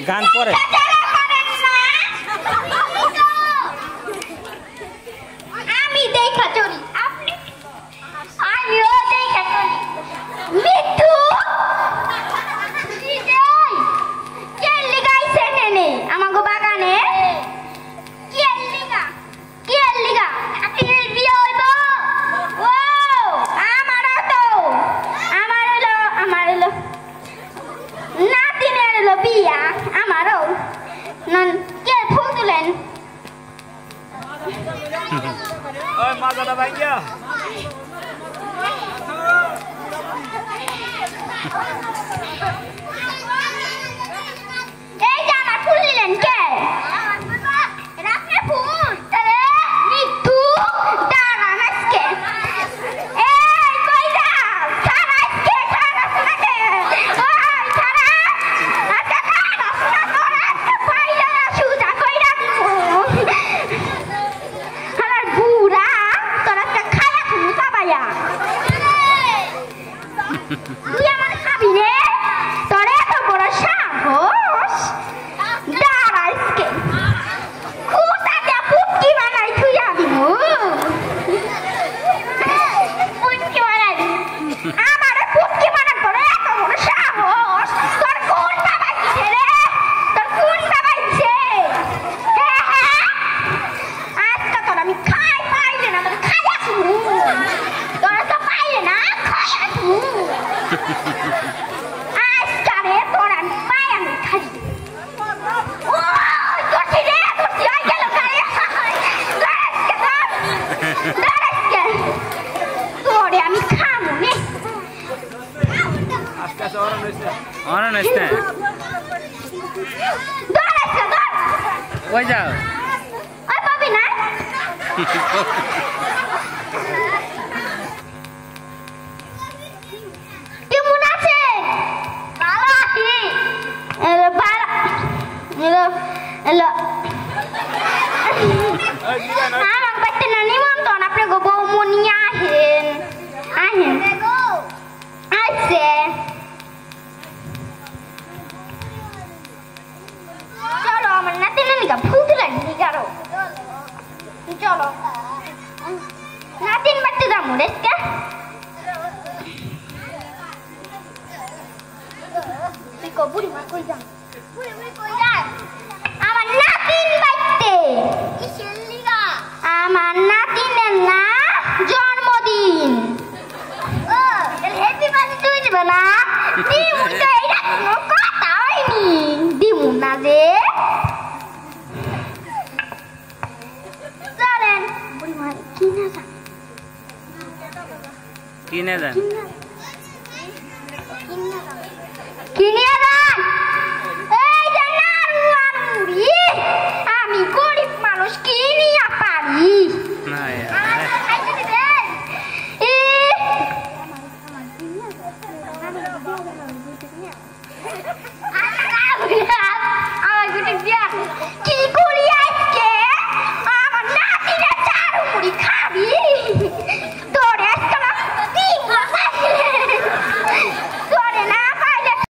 গান পরে আমি দেখা চলি আপনি আমিও দেখা চলি মিঠু কে লিগাইছে নেনে আমাগো বাগানে কে লিগা আপনি বিয়ে হইব ও আমার হলো নাতিনের হলো বিয়া আমারও নন কে ফুল তুলেন ওই মাজাটা ভাইয়া এই যে আমার ফুল নিলেন কে রাখলে ফুল তাহলে মিঠু দাঁড়ান আজকে এই কই যাও ছাড়া আজকে ছাড়া শোনাকে ওই ছাড়া আচ্ছা ছাড়া শোনা তোরা আজকে পাইলে না সুজা কই রাখবো আমার বুড়া তোরা আজকে খায়া খুবু চাবাইয়া তুই আমার খাবি রে তোর এত বড় সাহস দাঁড়া আজকে কুতা দিয়া পুটকি বানাই থুইয়া দিমু পুটকি বানাই আমারে পুটকি বানাই তোর এত বড় সাহস তোর কোন বাবাইছে রে তোর কোন বাবাইছে আজকে তোর আমি পাইলে না তোর খাইয়া শুরু তোরা তো পাইলে না খাইয়া শুরু আজকারে তোর আমি পাই আমি খাই ও তোরছি রে তোরছি আই গেল কারে দাঁড়াজকে তোরে আমি খাবো নে আজকে অরণ হইছে দাঁড়াজকে ধর ওই যাও ওই পাবি না কেমন আছে ভালো আছি আমার বাড়িতে না নিমন্ত্রণ আপনি গো বৌমনি আহেন আছে চলো আমার নাতি নানিকা ফুল দিলেন নিগারো চলো নাতিন বাড়িতে যাবো রেস্কা বুড়ি মা কই যান আমার নাতিন বাড়িতে আমার নাতিনের না জন্মদিন হ্যাপি বার্থডে তুই দিবে না দিমু তো এইটা কোনো কথা হয়নি দিমু না যে চলেন বুড়ি মা কিনে যান কিনিয়ে দেন এই যে নাড়ু আর মুড়ি আমি গরিব মানুষ কিনিয়া পারি